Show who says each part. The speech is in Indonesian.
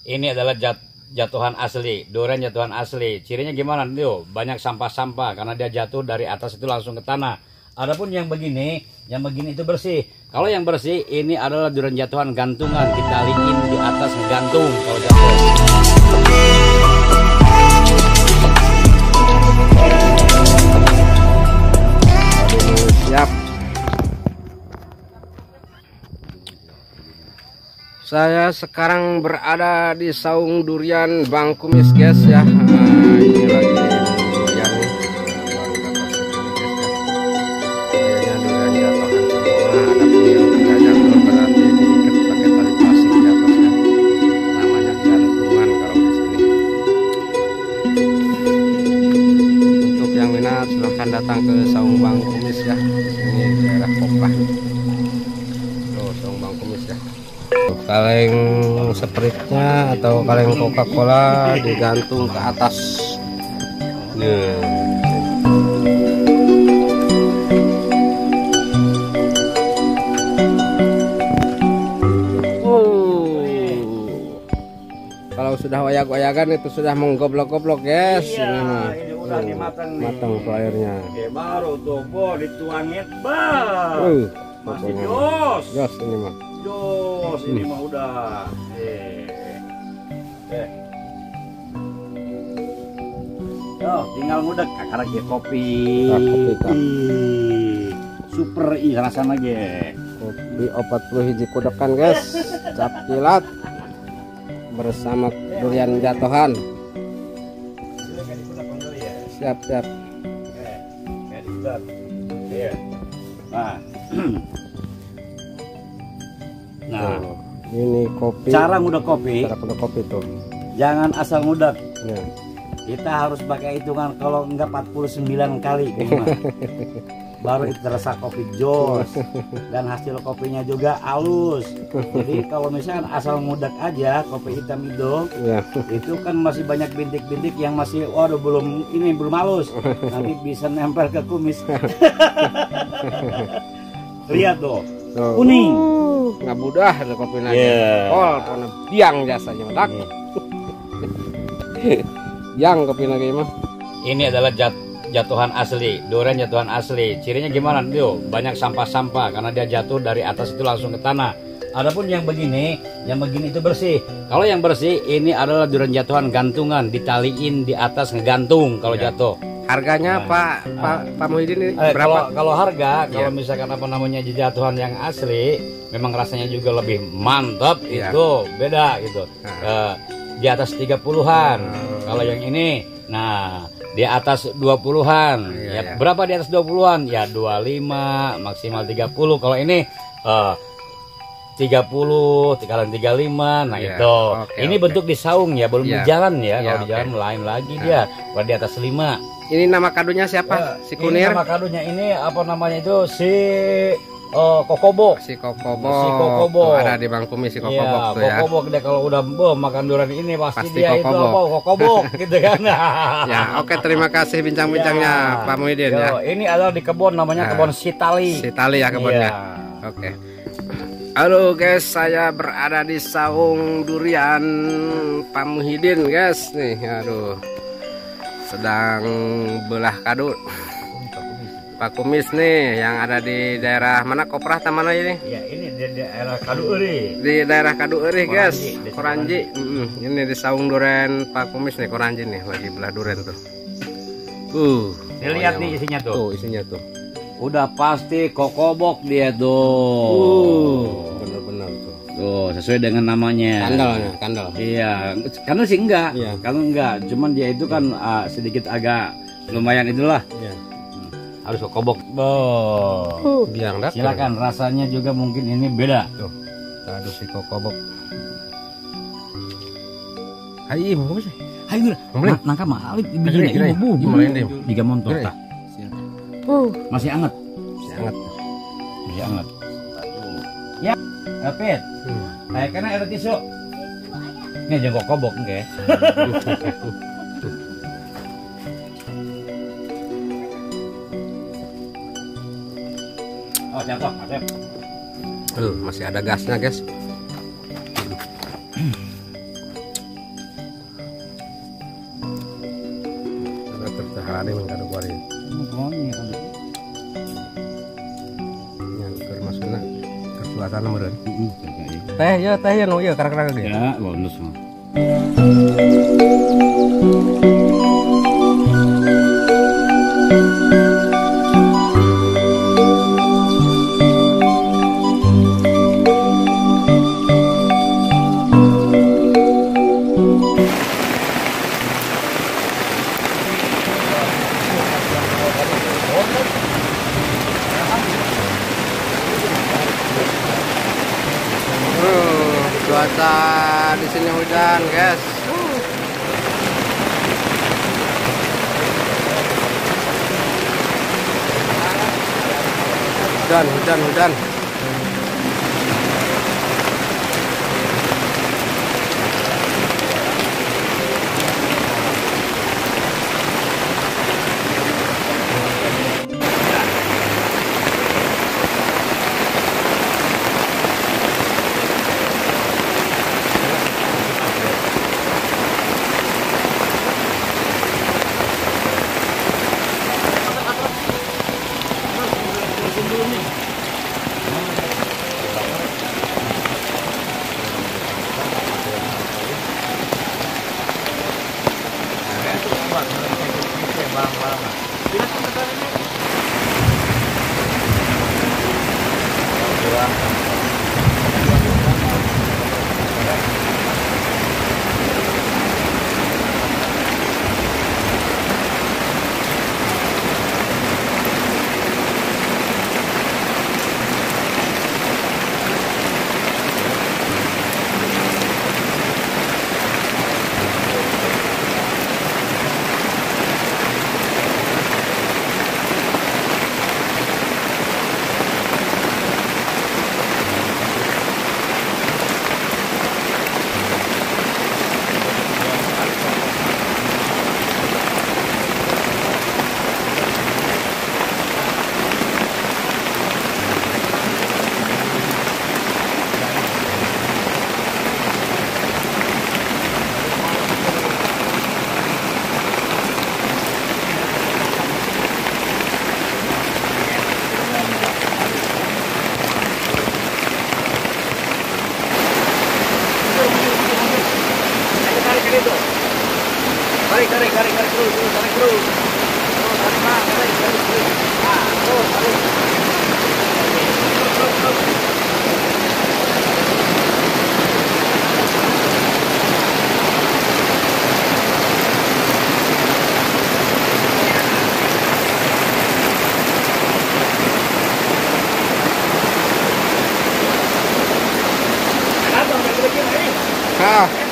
Speaker 1: Ini adalah jatuhan asli, durian jatuhan asli. Cirinya gimana? Tuh, banyak sampah-sampah karena dia jatuh dari atas itu langsung ke tanah. Adapun yang begini itu bersih. Kalau yang bersih ini adalah durian jatuhan gantungan, ditaliin di atas gantung kalau jatuh.
Speaker 2: Siap. Saya sekarang berada di saung durian Bang Kumis guys ya. Nah, ini lagi durian nih. Kayaknya durian jatuhan semua. Ada pun yang tidak jatuh berarti diikat pakai tali plastik di atasnya. Namanya gantungan kalau di sini. Untuk yang minat silahkan datang ke saung Bang Kumis ya. Di sini daerah Kopah. Tuh saung Bang Kumis ya. Kaleng spritnya atau kaleng Coca-Cola digantung ke atas. Nah. Kalau sudah wayak-wayakan itu sudah menggoblok-goblok guys.
Speaker 1: Iya,
Speaker 2: ini mah.
Speaker 1: Ini udah dimatang nih.
Speaker 2: Matang tuh airnya.
Speaker 1: Oke, baru tuh dituangin, bah. Masih jos.
Speaker 2: Jos ini mah.
Speaker 1: Jos, ini mah udah. Yo, tinggal ngudek karena ge kopi.
Speaker 2: Kopi kan.
Speaker 1: Super rasanya ge.
Speaker 2: Kopi 40 hiji kudekan guys. Cap kilat bersama durian jatuhan. Siap.
Speaker 1: Nah,
Speaker 2: ini kopi.
Speaker 1: cara ngudek kopi.
Speaker 2: Cara ngudek kopi tuh.
Speaker 1: Jangan asal ngudek.
Speaker 2: Ya.
Speaker 1: Kita harus pakai hitungan kalau enggak 49 kali baru itu terasa kopi jos dan hasil kopinya juga halus. Jadi kalau misalnya asal ngudek aja kopi hitam itu
Speaker 2: Ya.
Speaker 1: itu kan masih banyak bintik-bintik yang masih waduh belum halus, nanti bisa nempel ke kumis. Lihat tuh kuning
Speaker 2: nggak mudah ada kopi lagi.
Speaker 1: Yeah.
Speaker 2: Oh karena biang jasanya dak. Yang kopi lagi mah.
Speaker 1: Ini adalah jatuhan asli, durian jatuhan asli. Cirinya gimana? Tuh, banyak sampah-sampah karena dia jatuh dari atas itu langsung ke tanah. Adapun yang begini itu bersih. Kalau yang bersih ini adalah durian jatuhan gantungan, ditaliin di atas ngegantung kalau jatuh.
Speaker 2: Harganya Pak Muhyiddin ini berapa?
Speaker 1: Kalau harga, kalau misalkan apa namanya jatuhan yang asli, memang rasanya juga lebih mantap, itu beda gitu. Di atas 30-an. Kalau yang ini, nah di atas 20-an. Ya, berapa di atas 20-an? Ya 25, maksimal 30. Kalau ini 30, kalian 35. Nah itu. Ini bentuk di saung ya, belum di jalan ya. Kalau di jalan lain lagi dia. Kalau di atas 5.
Speaker 2: Ini nama kadonya siapa? Si Kunir?
Speaker 1: Ini nama kadonya ini apa namanya itu? Si Kokobok.
Speaker 2: Si Kokobok. Ada di Bang Kumis si Kokobok tuh ya.
Speaker 1: Kokobok dia kalau udah makan durian ini pasti dia itu apa? Kokobok gitu kan.
Speaker 2: Ya, oke, terima kasih bincang-bincangnya Pak Muhyiddin ya.
Speaker 1: Ini adalah di kebun namanya kebun Sitali.
Speaker 2: Sitali ya kebunnya. Oke. Halo guys, saya berada di saung durian Pak Muhyiddin guys nih. Aduh. Sedang belah kado. Pak Kumis nih yang ada di daerah mana? Koprah atau mana ini?
Speaker 1: Ya, ini di daerah Kadueri.
Speaker 2: Di daerah Kadueri guys. Koranji. Ini di saung durian Pak Kumis nih, Koranji nih lagi belah durian tuh.
Speaker 1: Lihat nih isinya tuh.
Speaker 2: Tuh isinya tuh.
Speaker 1: Udah pasti Kokobok dia tuh.
Speaker 2: Bener-bener tuh.
Speaker 1: Tuh, sesuai dengan namanya.
Speaker 2: Kandel.
Speaker 1: Iya, kandel sih enggak.
Speaker 2: Iya.
Speaker 1: Kandel enggak, cuman dia itu kan sedikit agak lumayan itulah.
Speaker 2: Iya.
Speaker 1: Harus Kokobok.
Speaker 2: Biang dak.
Speaker 1: Silakan, rasanya juga mungkin ini beda.
Speaker 2: Tuh. Aduh si Kokobok. Hai, mau sih?
Speaker 1: Hai, nangka mah alit bijinya ibu.
Speaker 2: Gimana ini?
Speaker 1: Tiga montor tah. Masih anget. Masih anget. Ya, David. Kayak kena air tisu. Ini jangan Kokobok nggak? Oh, jatuh, Asep.
Speaker 2: Masih ada gasnya, guys. ada yang kado kuari. Yang kermasuna kesuasana meren. Teh ya nu ya karak-karak ge.
Speaker 1: Ya, bonus mah.
Speaker 2: Cuaca di sini hujan, guys. Hujan. Tarik terus, tarik terus. Tarik, Pak, tarik terus. Ah, terus, tarik. Terus. Ah.